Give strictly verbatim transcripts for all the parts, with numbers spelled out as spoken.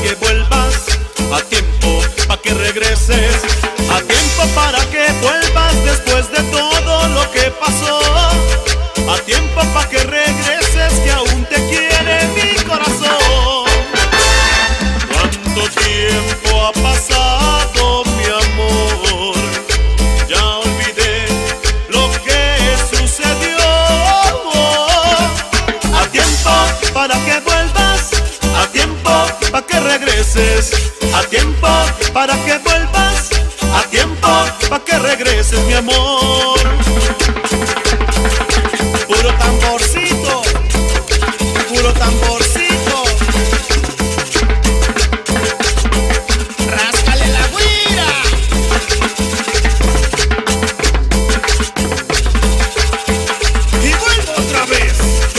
que vuelvas, a tiempo para que regreses, a tiempo para que vuelvas después de todo lo que pasó, a tiempo para que regreses, que aún te quiere mi corazón. ¿Cuánto tiempo ha pasado, mi amor? Ya olvidé lo que sucedió. A tiempo para que vuelvas, a tiempo para que regreses, a tiempo para que vuelvas, a tiempo para que regreses, mi amor. Puro tamborcito, puro tamborcito. Ráscale la guira. Y vuelvo otra vez.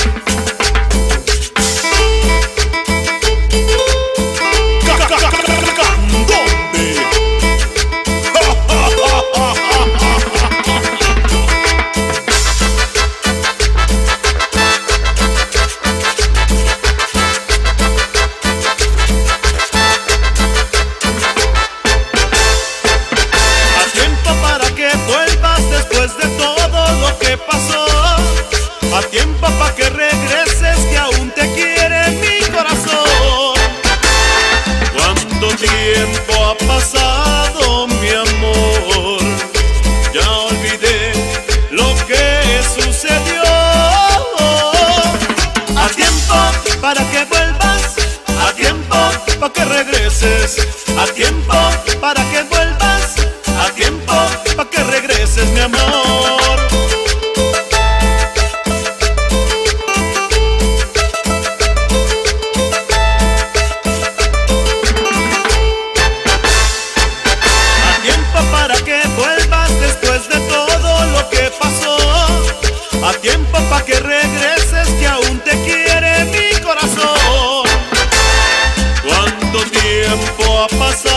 A tiempo pa' que regreses, que aún te quiere mi corazón. ¿Cuánto tiempo ha pasado, mi amor? Ya olvidé lo que sucedió. A tiempo para que vuelvas, a tiempo pa' que regreses, a tiempo para que vuelvas, a tiempo pa' que regreses, mi amor. A tiempo pa' que regreses, que aún te quiere mi corazón. ¿Cuánto tiempo ha pasado?